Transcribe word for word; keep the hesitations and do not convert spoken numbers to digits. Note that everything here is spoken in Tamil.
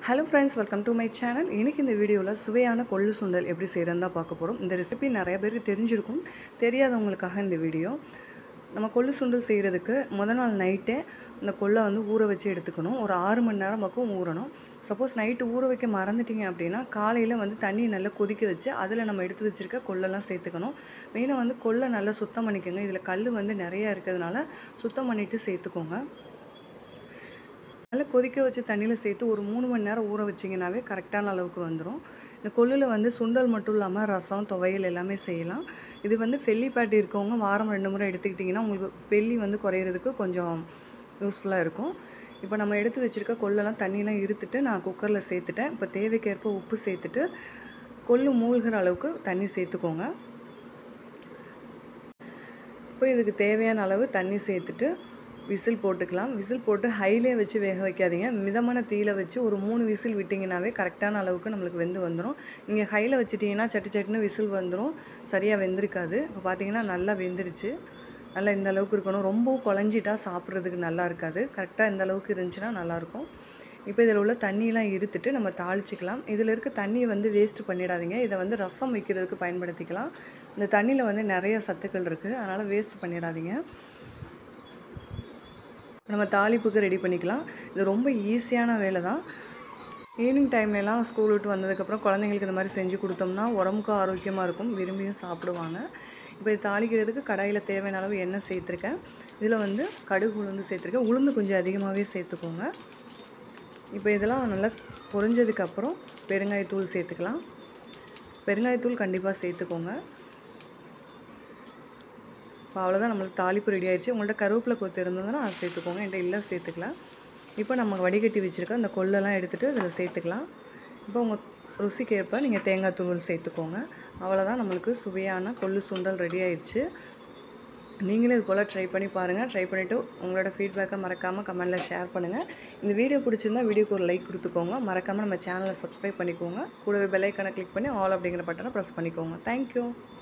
Hello friends, welcome to my channel. இன்னைக்கு இந்த வீடியோல சுவையான கொள்ளு சுண்டல் எப்படி செய்யறதுன்னு தான் பார்க்க போறோம். இந்த ரெசிபி நிறைய பேருக்கு தெரிஞ்சிருக்கும். தெரியாதவங்களுக்காக இந்த வீடியோ. நம்ம கொள்ளு சுண்டல் செய்யறதுக்கு முதல் நாள் நைட்டே இந்த கொள்ளை வந்து ஊற வச்சு எடுத்துக்கணும். ஒரு ஆறு மணி நேரம் பக்கம் ஊறணும். சப்போஸ் நைட்டு ஊற வைக்க மறந்துட்டீங்க அப்படின்னா காலையில வந்து தண்ணி நல்லா கொதிக்க வச்சு அதில் நம்ம எடுத்து வச்சிருக்க கொள்ளெல்லாம் சேர்த்துக்கணும். மெயினாக வந்து கொள்ளை நல்லா சுத்தம் பண்ணிக்கோங்க. இதில் கல் வந்து நிறைய இருக்கிறதுனால சுத்தம் பண்ணிட்டு சேர்த்துக்கோங்க. நல்லா கொதிக்க வச்சு தண்ணியில் சேர்த்து ஒரு மூணு மணி நேரம் ஊற வச்சிங்கனாவே கரெக்டான அளவுக்கு வந்துடும். இந்த கொள்ளில் வந்து சுண்டல் மட்டும் இல்லாமல் ரசம் துவையல் எல்லாமே செய்யலாம். இது வந்து ஃபெல்லி பேட்டி இருக்கவங்க வாரம் ரெண்டு முறை எடுத்துக்கிட்டிங்கன்னா உங்களுக்கு பெல்லி வந்து குறையிறதுக்கு கொஞ்சம் யூஸ்ஃபுல்லாக இருக்கும். இப்போ நம்ம எடுத்து வச்சுருக்க கொள்ளெல்லாம் தண்ணியெலாம் இருத்துட்டு நான் குக்கரில் சேர்த்துட்டேன். இப்போ தேவைக்கேற்ப உப்பு சேர்த்துட்டு கொள்ளு மூழ்கிற அளவுக்கு தண்ணி சேர்த்துக்கோங்க. இப்போ இதுக்கு தேவையான அளவு தண்ணி சேர்த்துட்டு விசில் போட்டுக்கலாம். விசில் போட்டு ஹைலே வச்சு வேக வைக்காதீங்க. மிதமான தீயில வச்சு ஒரு மூணு விசில் விட்டிங்கனாவே கரெக்டான அளவுக்கு நம்மளுக்கு வெந்து வந்துடும். நீங்கள் ஹையில் வச்சுட்டிங்கன்னா சட்டு சட்டுன்னு விசில் வந்துடும், சரியாக வெந்திருக்காது. இப்போ பார்த்தீங்கன்னா நல்லா வெந்துருச்சு. நல்லா இந்த அளவுக்கு இருக்கணும். ரொம்பவும் குழஞ்சிட்டா சாப்பிட்றதுக்கு நல்லா இருக்காது. கரெக்டாக இந்த அளவுக்கு இருந்துச்சுன்னா நல்லாயிருக்கும். இப்போ இதில் உள்ள தண்ணியெலாம் இருத்துட்டு நம்ம தாளிச்சிக்கலாம். இதில் இருக்க தண்ணியை வந்து வேஸ்ட் பண்ணிடாதீங்க. இதை வந்து ரசம் வைக்கிறதுக்கு பயன்படுத்திக்கலாம். இந்த தண்ணியில் வந்து நிறைய சத்துக்கள் இருக்குது, அதனால் வேஸ்ட் பண்ணிடாதீங்க. நம்ம தாளிப்புக்கு ரெடி பண்ணிக்கலாம். இது ரொம்ப ஈஸியான வேலை தான். ஈவினிங் டைம்லலாம் ஸ்கூல் விட்டு வந்ததுக்கப்புறம் குழந்தைங்களுக்கு இந்த மாதிரி செஞ்சு கொடுத்தோம்னா உடம்புக்கும் ஆரோக்கியமாக இருக்கும், விரும்பியும் சாப்பிடுவாங்க. இப்போ இது தாளிக்கிறதுக்கு கடாயில் தேவையான அளவு எண்ணெய் சேர்த்துருக்கேன். இதில் வந்து கடுகு உளுந்து சேர்த்துருக்கேன். உளுந்து கொஞ்சம் அதிகமாகவே சேர்த்துக்கோங்க. இப்போ இதெல்லாம் நல்லா பொரிஞ்சதுக்கப்புறம் பெருங்காயத்தூள் சேர்த்துக்கலாம். பெருங்காயத்தூள் கண்டிப்பாக சேர்த்துக்கோங்க. இப்போ அவ்வளோதான், நம்மளுக்கு தாளிப்பு ரெடி ஆயிடுச்சு. உங்கள்கிட்ட கருவேப்பிலை கொத்து இருந்ததுன்னா அதை சேர்த்துக்கோங்க, என்கிட்ட இல்லை சேர்த்துக்கலாம். இப்போ நம்ம வடிகட்டி வச்சுருக்க அந்த கொள்ளெல்லாம் எடுத்துகிட்டு இதில் சேர்த்துக்கலாம். இப்போ உங்கள் ருசிக்கு ஏற்ப நீங்கள் தேங்காய் தூள் சேர்த்துக்கோங்க. அவ்வளோதான், நம்மளுக்கு சுவையான கொள்ளு சுண்டல் ரெடி ஆயிடுச்சு. நீங்களே இது போல் ட்ரை பண்ணி பாருங்கள். ட்ரை பண்ணிவிட்டு உங்களோட ஃபீட்பேக்கை மறக்காமல் கமெண்ட்டில் ஷேர் பண்ணுங்கள். இந்த வீடியோ பிடிச்சிருந்தா வீடியோக்கு ஒரு லைக் கொடுத்துக்கோங்க. மறக்காமல் நம்ம சேனலை சப்ஸ்கிரைப் பண்ணிக்கோங்க. கூடவே பெல் ஐக்கானை கிளிக் பண்ணி ஆல் அப்படிங்கிற பட்டனை ப்ரெஸ் பண்ணிக்கோங்க. தேங்க்யூ.